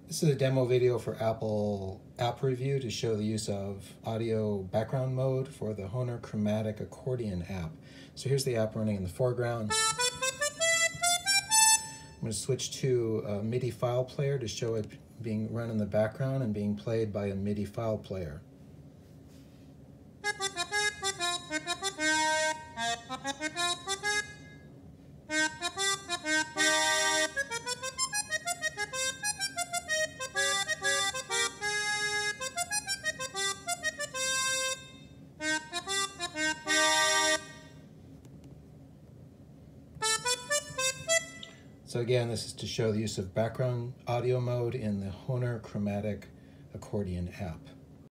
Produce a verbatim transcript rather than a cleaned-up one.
This is a demo video for Apple App Review to show the use of audio background mode for the Hohner Chromatic Accordion app. So here's the app running in the foreground. I'm going to switch to a MIDI file player to show it being run in the background and being played by a MIDI file player. So again, this is to show the use of background audio mode in the Hohner Chromatic Accordion app.